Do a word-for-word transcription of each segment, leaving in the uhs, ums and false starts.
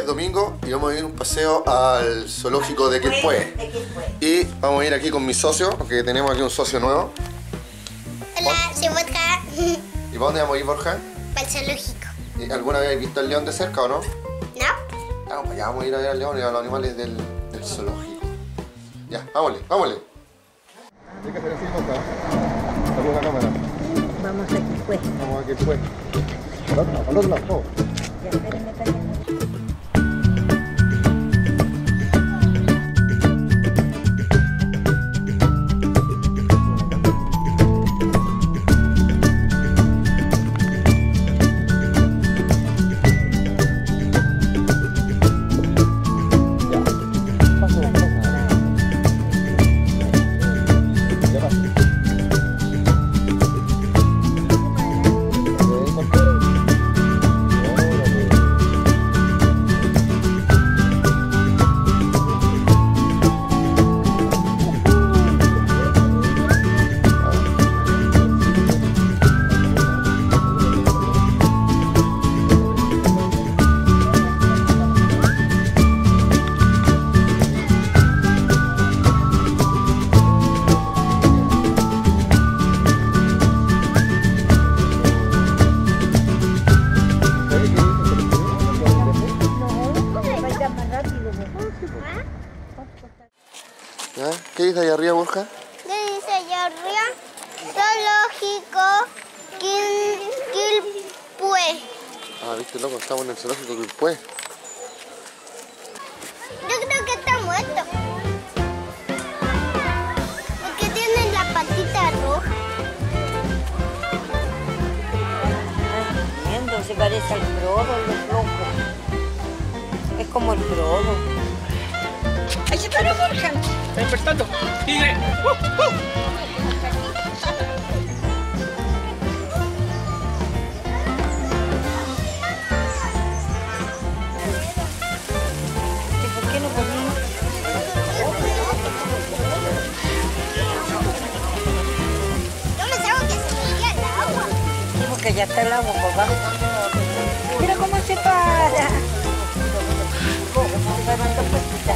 domingo y vamos a ir un paseo al zoológico de Quilpué. Y vamos a ir aquí con mi socio, porque tenemos aquí un socio nuevo. Hola, soy Borja. ¿Y para dónde vamos a ir, Borja? Para el zoológico. ¿Y ¿Alguna vez habéis visto el león de cerca o no? ¿No? Ah, pues ya vamos a ir a ver al león y a los animales del, del zoológico. Ya, vámonos, vámonos. Hay que hacer así, Borja. Saludos a la cámara. Vamos a Quilpué. Vamos a Quilpué. Al otro lado, al otro lado. Ya, espérenme, espérenme. ¿Ya? ¿Qué dice ahí arriba, Borja? ¿Qué dice allá arriba? Zoológico Quil- Quilpué. Ah, viste, loco, estamos en el zoológico de Quilpué. Yo creo que está muerto. Porque tiene la patita roja. Viendo, se parece al Frodo, los locos. Es como el Frodo. ¡Ahí se paró Borja! Está despertando. ¡Tigre! ¡Uh, uh! ¿Por qué no ponemos? Yo me salgo que se veía el agua. Sí, porque ya está el agua por abajo. Mira cómo se para. Se paran dos patitas.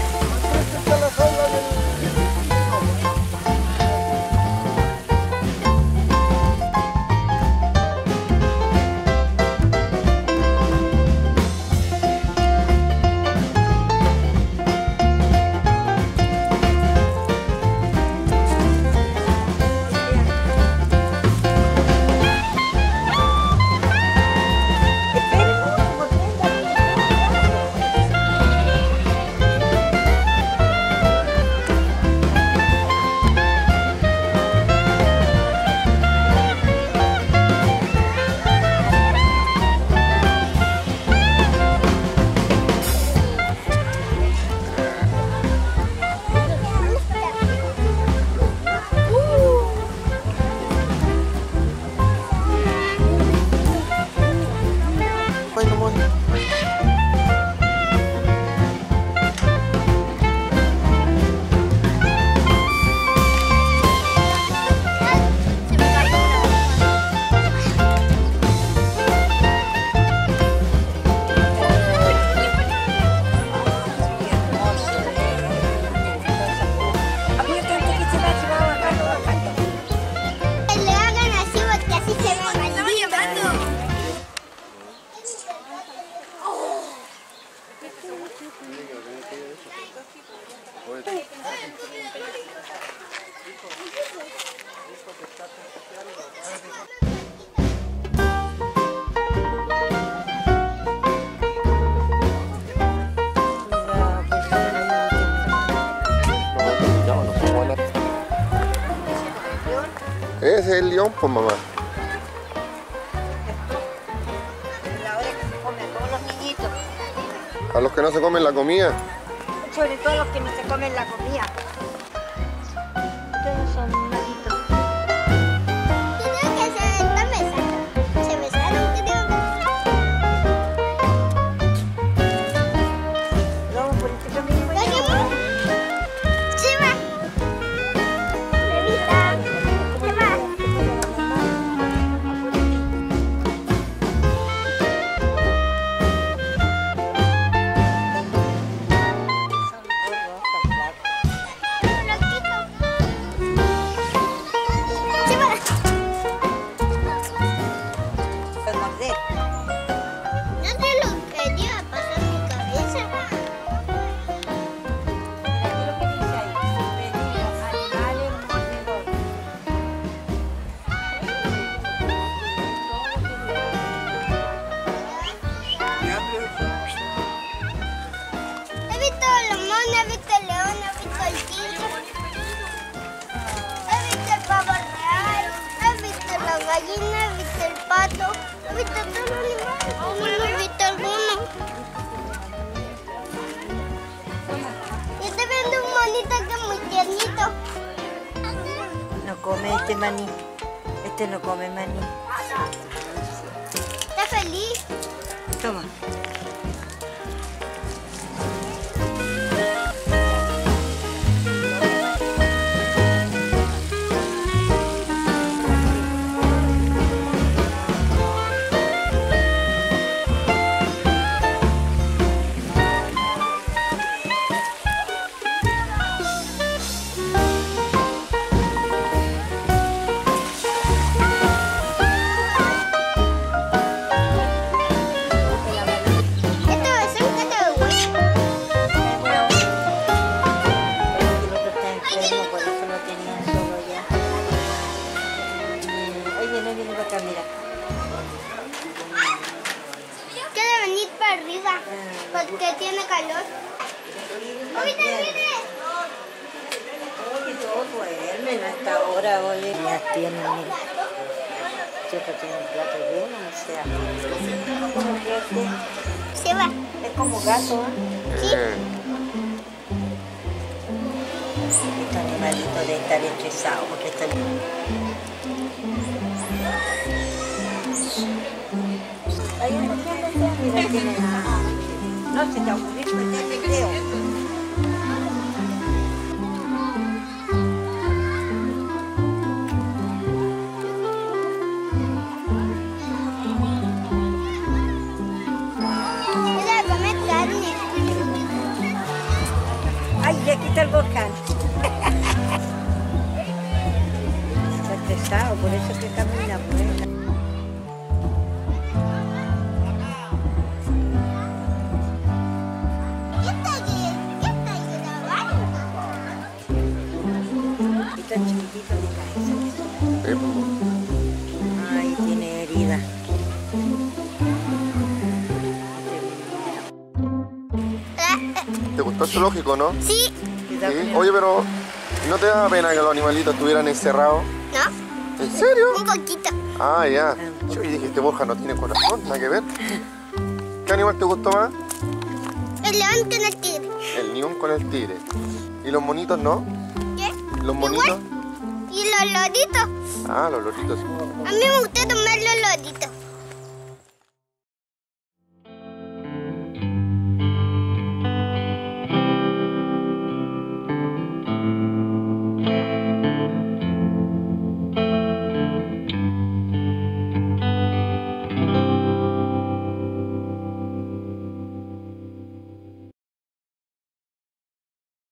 Ese es el león, pues, mamá. La hora que se comen todos los niñitos. A los que no se comen la comida. Sobre todo los que no se comen la comida. Todos son malitos. Creo que se están besando. Se besaron, creo. Vamos por este camino. Oye, Chiva. Bebita. Chiva. gato. He visto todos los animales. No he visto alguno. Yo estoy viendo un monito que es muy tiernito. No come este maní. Este no come maní. Está feliz. Toma. Quiere venir para arriba porque tiene calor. ¡Oye, mire! Oye, todos duermen hasta ahora, oye. Ya tienen, mira. Siempre tiene un plato lleno, o sea. Como que este Se va. es como gato, ¿eh? Sí. Eh, Este animalito debe estar estresado porque está... Ahí está, mira, tiene nada. No se te ocurrió meter el dedo. Ella come carne. ¡Ay, ya quita el volcán! Está estresado, por eso es que camina por él. ¿Qué está ahí? ¿Qué está ahí grabando? Y tan chiquitito de cabeza. eh, Ay, tiene herida. ¿Te gustó el zoológico, no? Sí. Cuidado Sí. con el- Oye, pero ¿no te da pena que los animalitos estuvieran encerrados? ¿No? ¿En serio? Un poquito. Ah, ya. Yo dije, este Borja no tiene corazón, nada que ver. ¿Qué animal te gustó más? El león con el tigre. El león con el tigre. ¿Y los monitos no? ¿Qué? ¿Los monitos? Y los loritos. Ah, los loritos. A mí me gusta tomar los loritos.